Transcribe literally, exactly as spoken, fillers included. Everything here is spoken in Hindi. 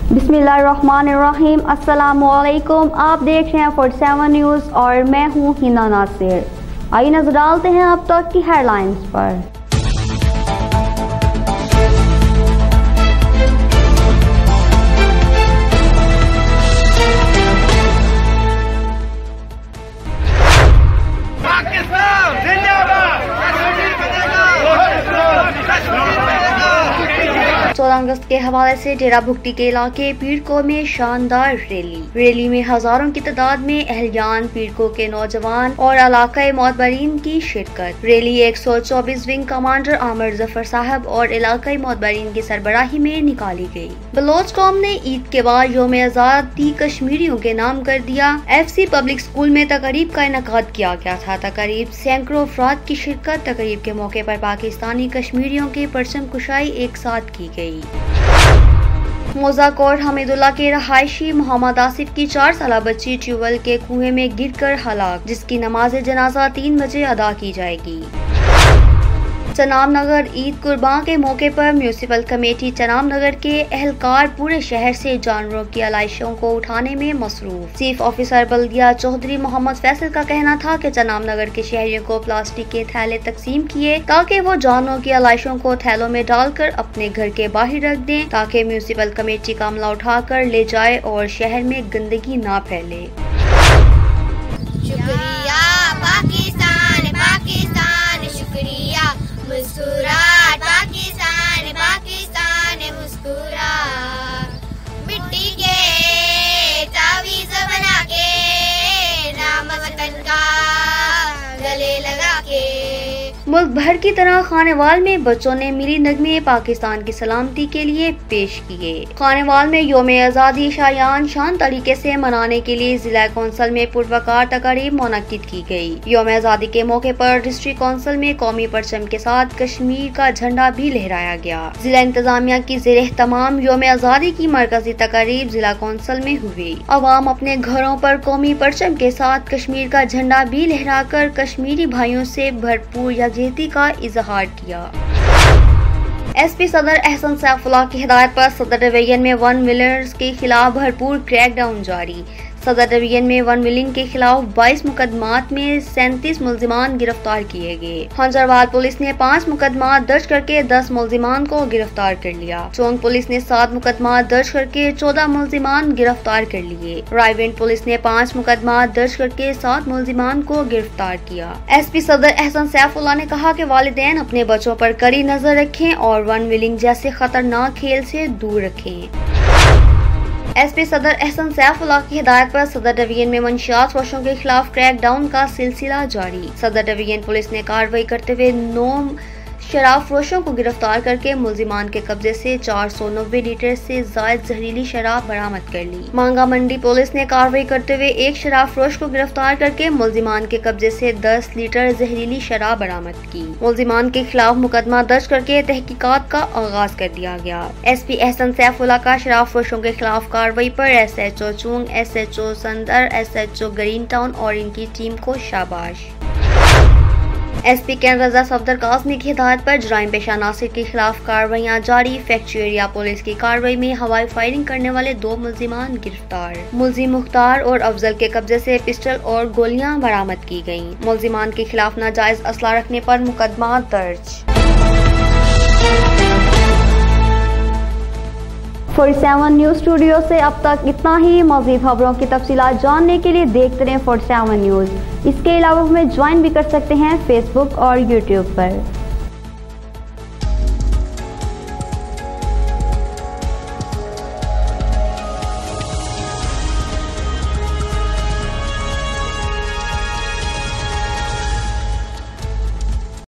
बिस्मिल्लाहिर्रहमानिर्रहीम। अस्सलामुअलैकुम। आप देख रहे हैं फोर्टी सेवन न्यूज़ और मैं हूं हिना नासिर। आइए नजर डालते हैं अब तक की हेडलाइंस पर। चौदह अगस्त के हवाले से डेरा भुगटी के इलाके पीड़को में शानदार रैली रैली में हजारों की तादाद में अहलियान, पीड़को के नौजवान और इलाकाई मोतबरीन की शिरकत। रैली एक सौ चौबीस विंग कमांडर आमिर जफर साहब और इलाकाई मोतबरीन की सरबराही में निकाली गई। बलोच कौम ने ईद के बाद यौम आजादी कश्मीरियों के नाम कर दिया। एफ सी पब्लिक स्कूल में तकरीब का इनेकाद किया गया था। तकरीब सैकड़ों अफराद की शिरकत। तकरीब के मौके पर पाकिस्तानी कश्मीरियों के परचम कुशाई एक साथ की गई। मोजाकोट हमीदुल्ला के रहायशी मोहम्मद आसिफ की चार साल बच्ची ट्यूबवेल के कुएं में गिरकर हलाक, जिसकी नमाज जनाजा तीन बजे अदा की जाएगी। चनाब नगर ईद कुर्बान के मौके पर म्यूनिसिपल कमेटी चनाब नगर के एहलकार पूरे शहर से जानवरों की आलाइशों को उठाने में मसरूफ। चीफ ऑफिसर बल्दिया चौधरी मोहम्मद फैसल का कहना था कि चनाब नगर के शहरियों को प्लास्टिक के थैले तकसीम किए ताकि वो जानवरों की आलाइशों को थैलों में डालकर अपने घर के बाहर रख दें, ताकि म्यूनिसिपल कमेटी का अमला उठाकर ले जाए और शहर में गंदगी ना फैले। शुक्रिया पाकिस्तान, पाकिस्तान शुक्रिया, मुस्कुराहट पाकिस्तान, पाकिस्तान मुस्कुरा, मिट्टी के तावीज़ बना के नाम वतन का गले लगा के। मुल्क भर की तरह खानेवाल में बच्चों ने मिली नगमे पाकिस्तान की सलामती के लिए पेश किए। खानेवाल में यौम आजादी शायान शान तरीके से मनाने के लिए जिला कौंसिल में पुरवकार तकरीब मुनक्किद की गई। यौम आजादी के मौके पर डिस्ट्रिक्ट कौंसिल में कौमी परचम के साथ कश्मीर का झंडा भी लहराया गया। जिला इंतजामिया की जेर तमाम यौम आजादी की मरकजी तकरीब जिला कौंसिल में हुई। अवाम अपने घरों पर कौमी परचम के साथ कश्मीर का झंडा भी लहराकर कश्मीरी भाइयों से भरपूर यकजहती का इजहार किया। एस पी सदर एहसन सैफुल्लाह की हिदायत पर सदर डिवीजन में वन विलर्स के खिलाफ भरपूर क्रैकडाउन जारी। सदर डिवीजन में वन विलिंग के खिलाफ बाईस मुकदमात में सैंतीस मुलजिमान गिरफ्तार किए गए। हंजरवाल पुलिस ने पाँच मुकदमात दर्ज करके दस मुलजिमान को गिरफ्तार कर लिया। चौंग पुलिस ने सात मुकदमात दर्ज करके चौदह मुलजिमान गिरफ्तार कर लिए। रायविंड पुलिस ने पाँच मुकदमात दर्ज करके सात मुलजिमान को गिरफ्तार किया। एस पी सदर एहसन सैफुल्लाह ने कहा कि वालिदैन अपने बच्चों पर कड़ी नजर रखें और वन विलिंग जैसे खतरनाक खेल से दूर रखें। एस पी सदर एहसन सैफुल्लाह की हिदायत पर सदर डिवीजन में मंशियात फरोशों के खिलाफ क्रैकडाउन का सिलसिला जारी। सदर डिवीजन पुलिस ने कार्रवाई करते हुए नौ शराब फरोशों को गिरफ्तार करके मुलजिमान के कब्जे से चार सौ नब्बे लीटर से जायद जहरीली शराब बरामद कर ली। मांगा मंडी पुलिस ने कार्रवाई करते हुए एक शराब फरोश को गिरफ्तार करके मुलजिमान के कब्जे से दस लीटर जहरीली शराब बरामद की। मुलजिमान के खिलाफ मुकदमा दर्ज करके तहकीकात का आगाज कर दिया गया। एस पी एहसन सैफुल्लाह का शराब फरोशों के खिलाफ कार्रवाई पर S H O Chung, S H O Sundar, S H O Green Town और इनकी टीम को शाबाश। S P cantt Raza Safdar Kazmi की हिदायत पर जराइम पेशा नासिर के खिलाफ कार्रवाइयाँ जारी। फैक्ट्री एरिया पुलिस की कार्रवाई में हवाई फायरिंग करने वाले दो मुलजिमान गिरफ्तार। मुलजिम मुख्तार और अफजल के कब्जे से पिस्टल और गोलियां बरामद की गयी। मुलजिमान के खिलाफ नाजायज असला रखने पर मुकदमा दर्ज। फोर्टी सेवन न्यूज़ स्टूडियो से अब तक इतना ही। मज़ीद खबरों की तफसीलात जानने के लिए देखते रहें फोर्टी सेवन न्यूज़। इसके अलावा हमें ज्वाइन भी कर सकते हैं फेसबुक और यूट्यूब पर।